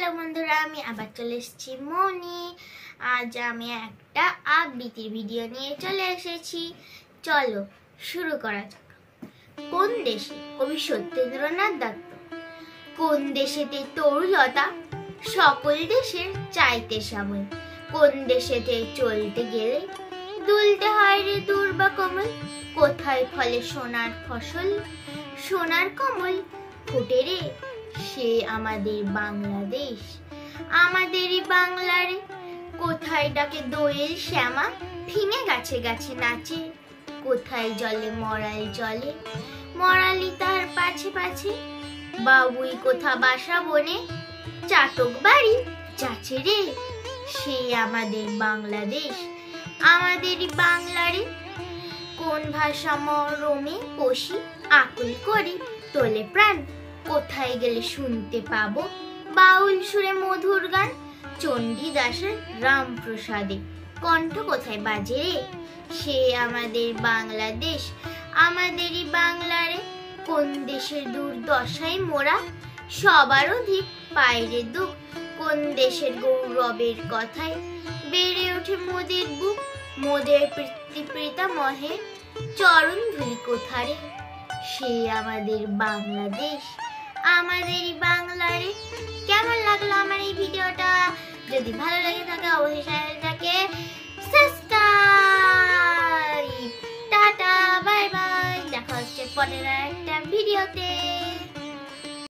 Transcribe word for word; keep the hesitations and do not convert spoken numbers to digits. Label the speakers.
Speaker 1: Hello বন্ধুরা, আমি আবার চলে এসেছি মনি। আজ আমি একটা আবৃত্তির ভিডিও নিয়ে চলে এসেছি। চলো শুরু করা যাক। কোন দেশে? কবি সত্যেন্দ্রনাথ দত্ত। কোন দেশেতে তরুলতা, সকল দেশের চাইতে সাবল। কোন দেশেতে চলতে গেলে দুলতে হয় রে দুর্বা কমল। কোথায় ফলে সোনার ফসল, সোনার কমল ফুটে রে, সে আমাদের বাংলাদেশ। আমাদেরই বাংলারে কোথায় ডাকে দোয়েল শ্যামা, ফিঙে গাছে গাছে নাচে। কোথায় জলে মরাল জলে, মরালি তার পাছে পাছে। বাবুই কোথা বাসা বনে, চাতক বাড়ি যাচ্ছে রে, সে আমাদের বাংলাদেশ। আমাদেরই বাংলারে কোন ভাষা মরমে কষি, আকুল করি তোলে প্রাণ। কোথায় গেলে শুনতে পাবো বাউল সুরে মধুর গান। চণ্ডীদাসের রামপ্রসাদে কণ্ঠ কোথায় বাজে রে, সে আমাদের বাংলাদেশ। আমাদেরই বাংলারে কোন দেশের দুর্দশায় মোরা, সবার অধিক পায়রে দুঃখ। কোন দেশের গৌরবের কথায় বেড়ে ওঠে মোদের বুক। মোদের পিতামহের চরণ ধুলি কোথারে, সে আমাদের বাংলাদেশ। আমাদেরই বাংলারে। কেমন লাগলো আমার এই ভিডিওটা? যদি ভালো লাগে থাকে অবশ্যই চ্যানেলটাকে সাবস্ক্রাইব। টাটা, বাই বাই, দেখা হচ্ছে পরের একটা ভিডিওতে।